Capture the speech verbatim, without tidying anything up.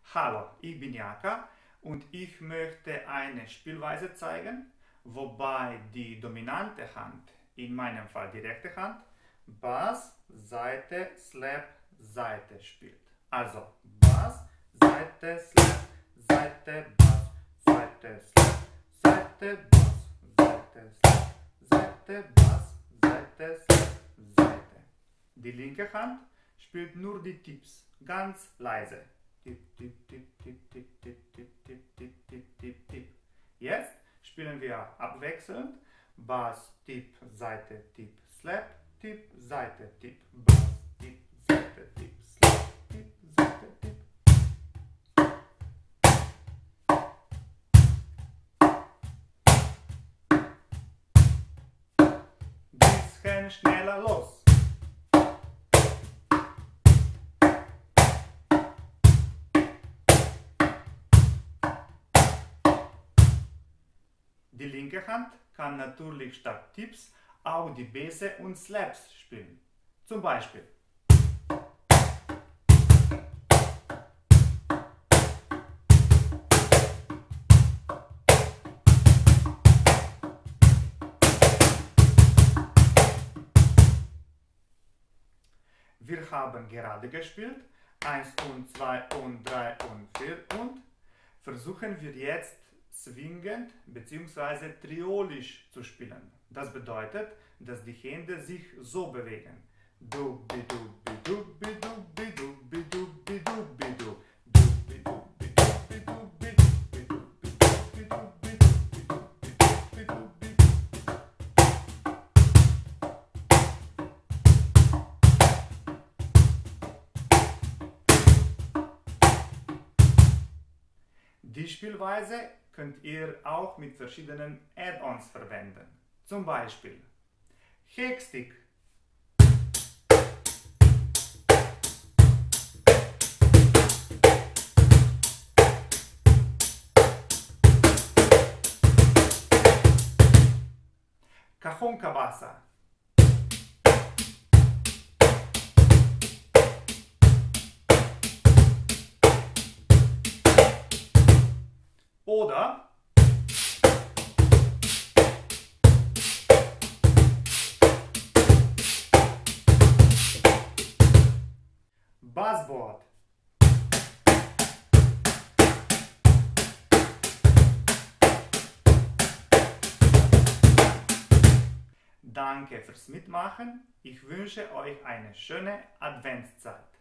Hallo, ich bin Jaka und ich möchte eine Spielweise zeigen, wobei die dominante Hand, in meinem Fall die rechte Hand, Bass, Seite, Slap, Seite spielt. Also Bass, Seite, Slap, Seite, Bass, Seite, Slap, Seite, Bass, Seite, Slap, Seite, Bass, Seite, Slap, Seite. Die linke Hand spielt nur die Tipps, ganz leise. Tipp, tipp, tipp, tipp, tipp, tipp, tipp, tipp, tipp, tipp, tipp, tipp. Jetzt spielen wir abwechselnd Bass, Tipp, Seite, Tipp, Slap, Tipp, Seite, Tipp, Bass, Tipp, Seite, Tipp, Slap, Tipp, Seite, Tipp. Bisschen schneller los. Die linke Hand kann natürlich statt Tipps auch die Bässe und Slaps spielen. Zum Beispiel. Wir haben gerade gespielt, eins und zwei und drei und vier und versuchen wir jetzt swingend bzw. triolisch zu spielen. Das bedeutet, dass die Hände sich so bewegen. Die Spielweise könnt ihr auch mit verschiedenen Add-ons verwenden. Zum Beispiel Hexstick, Cajon Cabasa, oder Bassboard. Danke fürs Mitmachen. Ich wünsche euch eine schöne Adventszeit.